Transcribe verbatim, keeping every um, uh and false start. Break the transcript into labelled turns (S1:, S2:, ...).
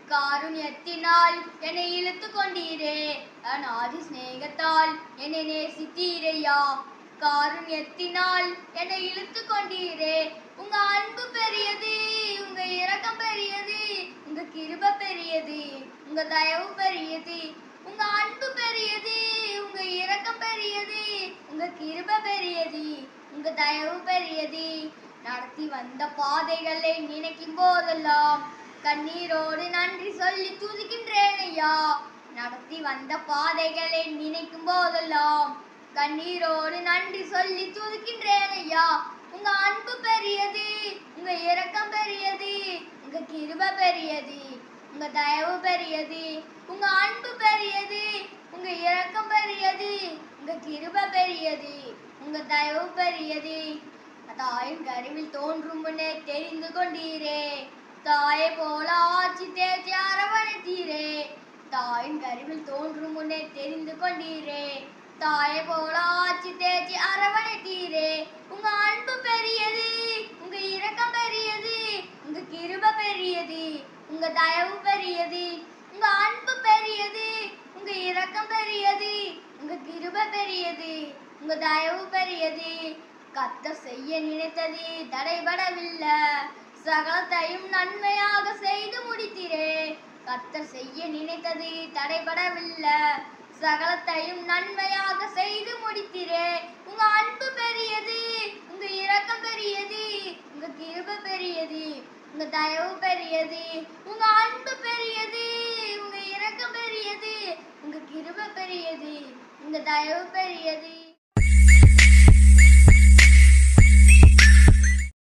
S1: காருண்யத்தினால் என்னை இழுத்து கொண்டீரே, அநாதி சிநேகத்தால் என்னை நேசித்தீரையா. காருண்யத்தினால் என்னை இழுத்து கொண்டீரே, உங்க அன்பு பெரியது, உங்க இரக்கம் பெரியது, உங்க கிருபை பெரியது, உங்க தயவு பெரியது. உங்க அன்பு பெரியது, உங்க இரக்கம் பெரியது, உங்க கிருபை பெரியது, உங்க தயவு பெரியது. நடத்தி வந்த பாதைகளை நினைக்கும் போதெல்லாம் கண்ணீரோடு நன்றி சொல்லி துதிக்கின்றேன் ஐயா. நடத்தி வந்த பாதைகளை நினைக்கும் போதெல்லாம் கண்ணீரோடு நன்றி சொல்லி துதிக்கின்றேன் ஐயா. உங்க அன்பு பெரியது, உங்க இரக்கம் பெரியது, உங்க கிருபை பெரியது, உங்க தயவு பெரியது. உங்க அன்பு பெரியது, உங்க இரக்கம் பெரியது, உங்க கிருபை பெரியது, உங்க தயவு பெரியது. தாயின் கருவில் தோன்றும் முன்னே தெரிந்து கொண்டீரே, தாயை போல ஆட்சி தேர்ச்சி அரவணைத்தீரே. தாயின் கருவில் தோன்றும் முன்னே தெரிந்து கொண்டீரே, தாயை போல ஆட்சி தேர்ச்சி அரவணைத்தீரே. உங்க அன்பு பெரியது, உங்க இரக்கம் பெரியது, உங்க கிருபை பெரியது, உங்க தயவு பெரியது. உங்க அன்பு பெரியது, உங்க இரக்கம் பெரியது, உங்க கிருபை பெரியது, உங்க தயவு பெரியது. கர்த்தர் செய்ய நினைத்தது தடைபடவில்லை, சகலத்தையும் நன்மையாக செய்து முடித்தீரே. கர்த்தர் செய்ய நினைத்தது தடைபடவில்லை, சகலத்தையும் நன்மையாக செய்து முடித்தீரே. உங்க அன்பு பெரியது, உங்க இரக்கம் பெரியது, உங்க கிருபை பெரியது, உங்க தயவு பெரியது. உங்க அன்பு பெரியது, உங்க இரக்கம் பெரியது, உங்க கிருபை பெரியது, உங்க தயவு பெரியது.